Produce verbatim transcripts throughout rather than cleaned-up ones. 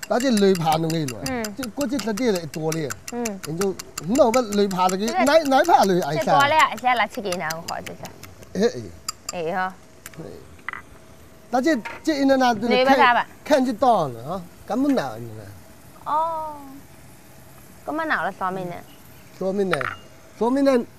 打只雷爬弄起来， 嗯， 即嗰只特啲嚟多咧， 嗯， 然後唔係乜雷爬嗰啲，奶奶爬雷矮这晒， 多了，现在拿去给哪好这是？ 誒哎哈， 打只即係那那雷把它吧。 看只檔啦，嚇，咁樣鬧你啦， 哦，咁乜鬧啦上面呢？ 上面呢，上面呢，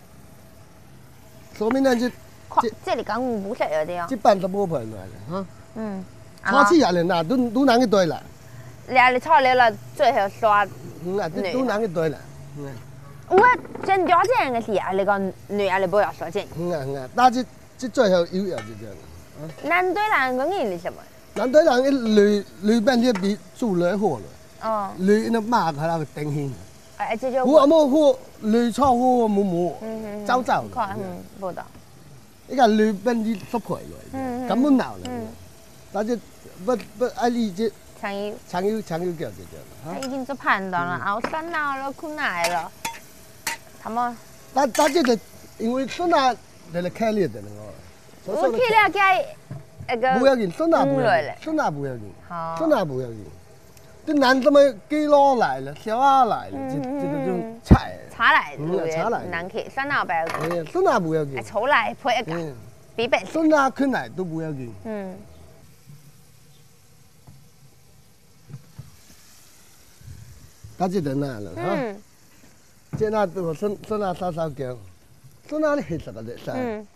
上面呢就這這裡講唔識有啲哦。 即半都冇盤來啦，嚇， 嗯。 炒起人啦，都都難嘅對啦， 你你炒了了，最後刷。 嗯啊，都都難嘅對啦，嗯。 我真了解嘅事啊，你講女啊，你不要說真。 嗯啊嗯啊，但係即最後有有就這樣。 男對男講嘅是什麼？ 男對人一女女扮啲比做女好了， 哦。 女那罵佢那個頂興。 哎，這就。 我阿冇好女炒好冇冇， 嗯走走。 看嗯，不懂。 依家女扮啲濕佢嚟， 嗯根本鬧啦。 嗯。 但係不不愛理解。 長優。 長優長優叫就叫。 他已經做判斷了，啊，我酸惱了，苦惱了。他們。 但但係就因為酸惱嚟嚟開裂的我。 我開裂嘅那個。 不要緊，酸惱不要緊，酸惱不要緊，酸惱不要緊。啲男的咪雞佬來了，小鴨來了，這這個就菜。 茶來， 嗯，茶來。 難吃，酸惱不要緊。 嗯，酸惱不要緊。 醋來配一個，必備。 酸辣ขึ้นไหน都不要緊。 嗯。 他就等那了哈。 嗯。 這那都酸酸辣燒燒姜，酸辣的黑色的噻。 嗯。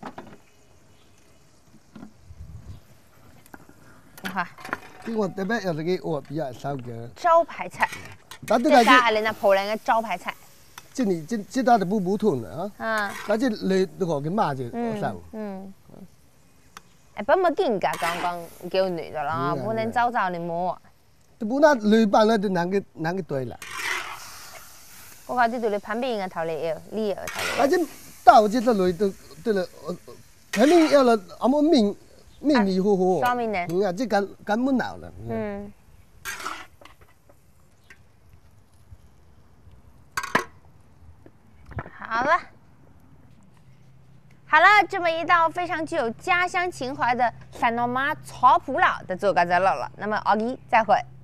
好。 跟我特別有這個我比較燒姜。 招牌菜。 但這家係你那鋪人嘅招牌菜。 這你這這道的不普通的啊。 啊。 但這你都講嘅嘛就燒。 嗯。誒，不冇見㗎，剛剛叫女的啦，不能早早你摸。 都不那女扮了就難個難個對了。 我講啲對你旁邊嘅頭嚟要，呢個頭嚟。 但這到這個女都對了，肯定要了，阿冇迷迷迷糊糊。 雙面呢？ 嗯啊，這根根本鬧了。 嗯。好了，好了，這麼一道非常具有家鄉情懷的山東媽炒葡萄就做到這了了。那麼，阿姨再會。